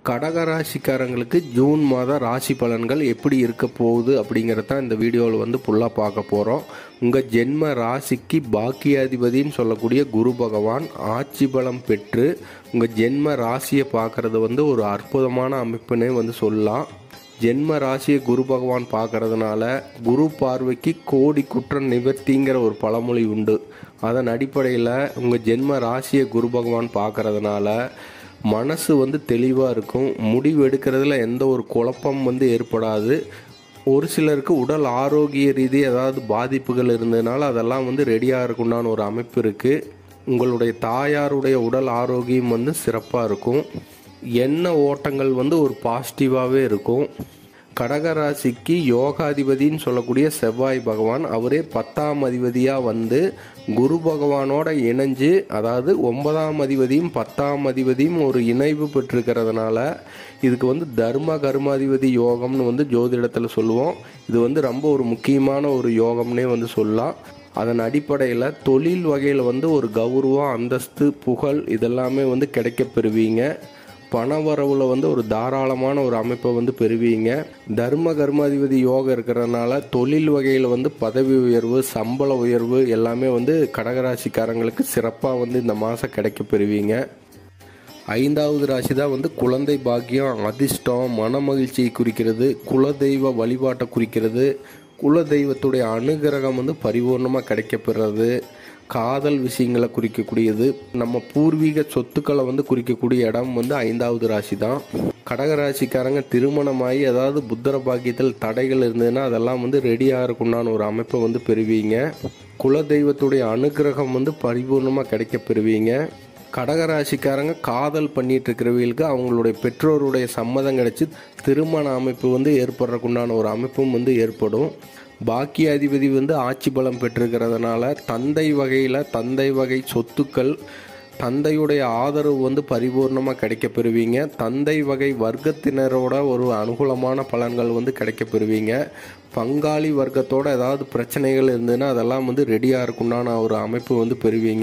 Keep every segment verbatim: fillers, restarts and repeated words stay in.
கடகராசிக்காரங்களுக்கு June மாத ராசி பலன்கள் எப்படி இருக்க போகுது அப்படிங்கிறத இந்த வீடியோவில் வந்து ஃபுல்லாக பார்க்க போகிறோம். உங்கள் ஜென்ம ராசிக்கு பாக்கியாதிபதின்னு சொல்லக்கூடிய குரு பகவான் ஆட்சி பலம் பெற்று உங்கள் ஜென்ம ராசியை பார்க்குறது வந்து ஒரு அற்புதமான அமைப்புன்னே வந்து சொல்லலாம். ஜென்ம ராசியை குரு பகவான் பார்க்கறதுனால குரு பார்வைக்கு கோடி குற்றம் நிவர்த்திங்கிற ஒரு பழமொழி உண்டு. அதன் அடிப்படையில் உங்கள் ஜென்ம ராசியை குரு பகவான் பார்க்கறதுனால மனசு வந்து தெளிவாக இருக்கும். முடிவு எடுக்கிறதுல எந்த ஒரு குழப்பம் வந்து ஏற்படாது. ஒரு சிலருக்கு உடல் ஆரோக்கிய ரீதி ஏதாவது பாதிப்புகள் இருந்ததுனால அதெல்லாம் வந்து ரெடியாக இருக்குண்டான ஒரு அமைப்பு இருக்குது. உங்களுடைய தாயாருடைய உடல் ஆரோக்கியம் வந்து சிறப்பாக இருக்கும். எண்ண ஓட்டங்கள் வந்து ஒரு பாசிட்டிவாகவே இருக்கும். கடகராசிக்கு யோகாதிபதின்னு சொல்லக்கூடிய செவ்வாய் பகவான் அவரே பத்தாம் அதிபதியாக வந்து குரு பகவானோட இணைஞ்சு, அதாவது ஒன்பதாம் அதிபதியும் பத்தாம் அதிபதியும் ஒரு இணைவு பெற்றிருக்கிறதுனால இதுக்கு வந்து தர்ம கர்மாதிபதி யோகம்னு வந்து ஜோதிடத்தில் சொல்லுவோம். இது வந்து ரொம்ப ஒரு முக்கியமான ஒரு யோகம்னே வந்து சொல்லலாம். அதன் அடிப்படையில் தொழில் வகையில் வந்து ஒரு கௌரவம், அந்தஸ்து, புகழ் இதெல்லாமே வந்து கிடைக்க பெறுவீங்க. பண வரவுல வந்து ஒரு தாராளமான ஒரு அமைப்பை வந்து பெறுவீங்க. தர்ம கர்மாதிபதி யோகம் இருக்கிறதுனால தொழில் வகையில் வந்து பதவி உயர்வு, சம்பள உயர்வு எல்லாமே வந்து கடகராசிக்காரங்களுக்கு சிறப்பாக வந்து இந்த மாதம் கிடைக்க பெறுவீங்க. ஐந்தாவது ராசி தான் வந்து குழந்தை பாக்கியம், அதிர்ஷ்டம், மன மகிழ்ச்சியை குறிக்கிறது, குலதெய்வ வழிபாட்டை குறிக்கிறது. குலதெய்வத்துடைய அனுகிரகம் வந்து பரிபூர்ணமாக கிடைக்கப்பெறுறது, காதல் விஷயங்களை குறிக்கக்கூடியது, நம்ம பூர்வீக சொத்துக்களை வந்து குறிக்கக்கூடிய இடம் வந்து ஐந்தாவது ராசி தான். கடகராசிக்காரங்க திருமணமாகி அதாவது புத்திர பாக்கியத்தில் தடைகள் இருந்ததுன்னா அதெல்லாம் வந்து ரெடியாக இருக்குண்டான ஒரு அமைப்பை வந்து பெறுவீங்க. குலதெய்வத்துடைய அனுகிரகம் வந்து பரிபூர்ணமாக கிடைக்க பெறுவீங்க. கடகராசிக்காரங்க காதல் பண்ணிட்டு இருக்கிறவங்களுக்கு அவங்களுடைய பெற்றோருடைய சம்மதம் கிடைச்சி திருமண அமைப்பு வந்து ஏற்படுறதுக்குண்டான ஒரு அமைப்பும் வந்து ஏற்படும். பாக்கிய அதிபதி வந்து ஆட்சி பலம் பெற்றிருக்கிறதுனால தந்தை வகையில் தந்தை வகை சொத்துக்கள், தந்தையுடைய ஆதரவு வந்து பரிபூர்ணமாக கிடைக்க பெறுவீங்க. தந்தை வகை வர்க்கத்தினரோட ஒரு அனுகூலமான பலன்கள் வந்து கிடைக்க பெறுவீங்க. பங்காளி வர்க்கத்தோட ஏதாவது பிரச்சனைகள் இருந்ததுன்னா அதெல்லாம் வந்து ரெடியாக இருக்குண்டான ஒரு அமைப்பு வந்து பெறுவீங்க.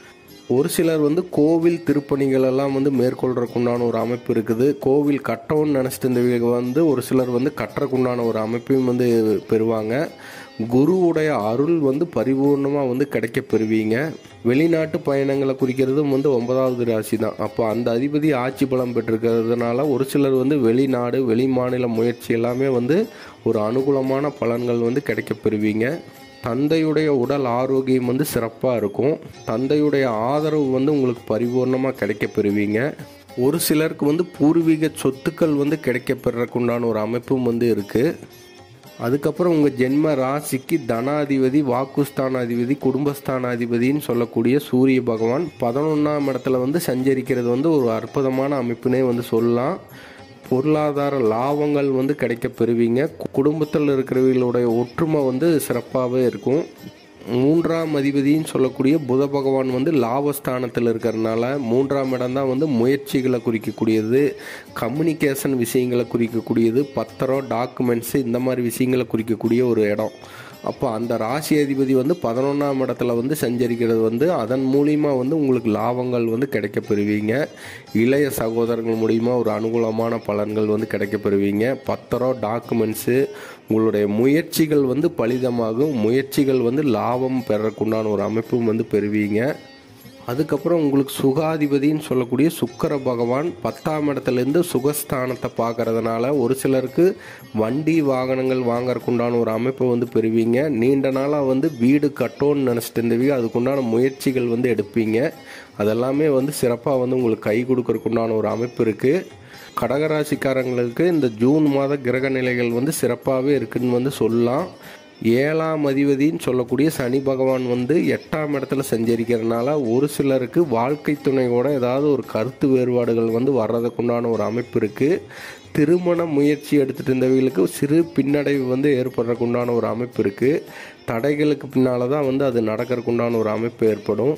ஒரு சிலர் வந்து கோவில் திருப்பணிகள் எல்லாம் வந்து மேற்கொள்றதுக்குண்டான ஒரு அமைப்பு இருக்குது. கோவில் கட்டணும்னு நினச்சிட்டு இருந்தவங்க வந்து ஒரு சிலர் வந்து கட்டுறக்குண்டான ஒரு அமைப்பையும் வந்து பெறுவாங்க. குருவுடைய அருள் வந்து பரிபூர்ணமாக வந்து கிடைக்க பெறுவீங்க. வெளிநாட்டு பயணங்களை குறிக்கிறதும் வந்து ஒன்பதாவது ராசி தான். அப்போ அந்த அதிபதி ஆட்சி பலம் பெற்றிருக்கிறதுனால ஒரு சிலர் வந்து வெளிநாடு வெளி மாநில முயற்சி எல்லாமே வந்து ஒரு அனுகூலமான பலன்கள் வந்து கிடைக்க பெறுவீங்க. தந்தையுடைய உடல் ஆரோக்கியம் வந்து சிறப்பாக இருக்கும். தந்தையுடைய ஆதரவு வந்து உங்களுக்கு பரிபூர்ணமாக கிடைக்க பெறுவீங்க. ஒரு சிலருக்கு வந்து பூர்வீக சொத்துக்கள் வந்து கிடைக்க பெறக்குண்டான ஒரு அமைப்பும் வந்து இருக்குது. அதுக்கப்புறம் உங்கள் ஜென்ம ராசிக்கு தனாதிபதி, வாக்குஸ்தானாதிபதி, குடும்பஸ்தானாதிபதின்னு சொல்லக்கூடிய சூரிய பகவான் பதினொன்றாம் இடத்துல வந்து சஞ்சரிக்கிறது வந்து ஒரு அற்புதமான அமைப்புனே வந்து சொல்லலாம். பொருளாதார லாபங்கள் வந்து கிடைக்க பெறுவீங்க. குடும்பத்தில் இருக்கிறவர்களுடைய ஒற்றுமை வந்து சிறப்பாகவே இருக்கும். மூன்றாம் அதிபதின்னு சொல்லக்கூடிய புத பகவான் வந்து லாபஸ்தானத்தில் இருக்கிறதுனால மூன்றாம் இடம் தான் வந்து முயற்சிகளை குறிக்கக்கூடியது, கம்யூனிகேஷன் விஷயங்களை குறிக்கக்கூடியது, பத்திரம், டாக்குமெண்ட்ஸு இந்த மாதிரி விஷயங்களை குறிக்கக்கூடிய ஒரு இடம். அப்போ அந்த ராசி அதிபதி வந்து பதினொன்றாம் இடத்துல வந்து சஞ்சரிக்கிறது வந்து அதன் மூலிமா வந்து உங்களுக்கு லாபங்கள் வந்து கிடைக்க பெறுவீங்க. இளைய சகோதரர்கள் மூலிமா ஒரு அனுகூலமான பலன்கள் வந்து கிடைக்க பெறுவீங்க. பத்திரம், டாக்குமெண்ட்ஸு, உங்களுடைய முயற்சிகள் வந்து பலிதமாகும். முயற்சிகள் வந்து லாபம் பெறக்குண்டான ஒரு அமைப்பும் வந்து பெறுவீங்க. அதுக்கப்புறம் உங்களுக்கு சுகாதிபதின்னு சொல்லக்கூடிய சுக்கிர பகவான் பத்தாம் இடத்துலேருந்து சுகஸ்தானத்தை பார்க்கறதுனால ஒரு சிலருக்கு வண்டி வாகனங்கள் வாங்கறதுக்குண்டான ஒரு அமைப்பை வந்து பெறுவீங்க. நீண்ட நாளாக வந்து வீடு கட்டோன்னு நினச்சிட்டு இருந்தவங்க அதுக்குண்டான முயற்சிகள் வந்து எடுப்பீங்க. அதெல்லாமே வந்து சிறப்பாக வந்து உங்களுக்கு கை கொடுக்கறதுக்குண்டான ஒரு அமைப்பு இருக்குது. கடகராசிக்காரங்களுக்கு இந்த ஜூன் மாத கிரக நிலைகள் வந்து சிறப்பாகவே இருக்குதுன்னு வந்து சொல்லலாம். ஏழாம் அதிபதின்னு சொல்லக்கூடிய சனி பகவான் வந்து எட்டாம் இடத்துல சஞ்சரிக்கிறதுனால ஒரு சிலருக்கு வாழ்க்கை துணையோட ஏதாவது ஒரு கருத்து வேறுபாடுகள் வந்து வர்றதுக்குண்டான ஒரு அமைப்பு இருக்குது. திருமண முயற்சி எடுத்துகிட்டு இருந்தவங்களுக்கு சிறு பின்னடைவு வந்து ஏற்படுறதுக்குண்டான ஒரு அமைப்பு இருக்குது. தடைகளுக்கு பின்னால் தான் வந்து அது நடக்கிறதுக்குண்டான ஒரு அமைப்பு ஏற்படும்.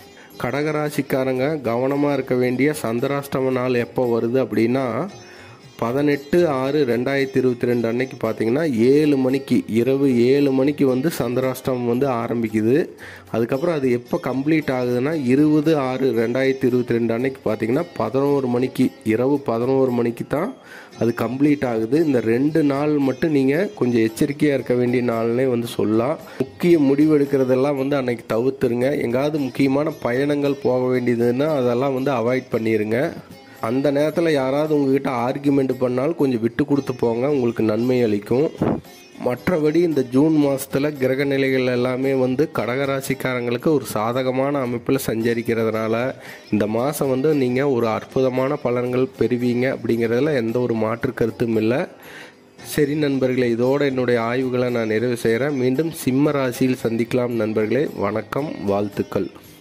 கடகராசிக்காரங்க கவனமாக இருக்க வேண்டிய சந்திராஷ்டம நாள் எப்போ வருது அப்படின்னா பதினெட்டு ஆறு ரெண்டாயிரத்தி இருபத்தி ரெண்டு அன்னைக்கு பார்த்தீங்கன்னா ஏழு மணிக்கு இரவு ஏழு மணிக்கு வந்து சந்திராஷ்டமம் வந்து ஆரம்பிக்குது. அதுக்கப்புறம் அது எப்போ கம்ப்ளீட் ஆகுதுன்னா இருபது ஆறு ரெண்டாயிரத்தி இருபத்தி ரெண்டு அன்னைக்கு பார்த்தீங்கன்னா பதினோரு மணிக்கு இரவு பதினோரு மணிக்கு தான் அது கம்ப்ளீட் ஆகுது. இந்த ரெண்டு நாள் மட்டும் நீங்கள் கொஞ்சம் எச்சரிக்கையாக இருக்க வேண்டிய நாள்னே வந்து சொல்லலாம். முக்கிய முடிவு எடுக்கிறதெல்லாம் வந்து அன்னைக்கு தவிர்த்துருங்க. எங்காவது முக்கியமான பயணங்கள் போக வேண்டியதுன்னா அதெல்லாம் வந்து அவாய்ட் பண்ணிடுங்க. அந்த நேரத்தில் யாராவது உங்ககிட்ட ஆர்கியூமெண்ட் பண்ணாலும் கொஞ்சம் விட்டு கொடுத்து போங்க, உங்களுக்கு நன்மை அளிக்கும். மற்றபடி இந்த ஜூன் மாதத்தில் கிரக நிலைகள் எல்லாமே வந்து கடகராசிக்காரங்களுக்கு ஒரு சாதகமான அமைப்பில் சஞ்சரிக்கிறதுனால இந்த மாதம் வந்து நீங்கள் ஒரு அற்புதமான பலன்கள் பெறுவீங்க அப்படிங்கிறதுல எந்த ஒரு மாற்று கருத்தும் இல்லை. சரி நண்பர்களே, இதோடு என்னுடைய ஆய்வுகளை நான் நிறைவு செய்கிறேன். மீண்டும் சிம்ம ராசியில் சந்திக்கலாம் நண்பர்களே. வணக்கம், வாழ்த்துக்கள்.